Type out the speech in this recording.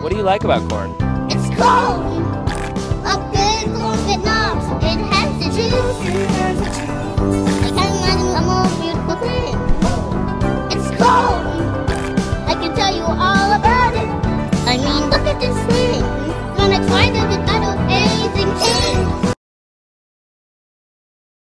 What do you like about corn? It's cold. A good corn that knobs. It has the juice.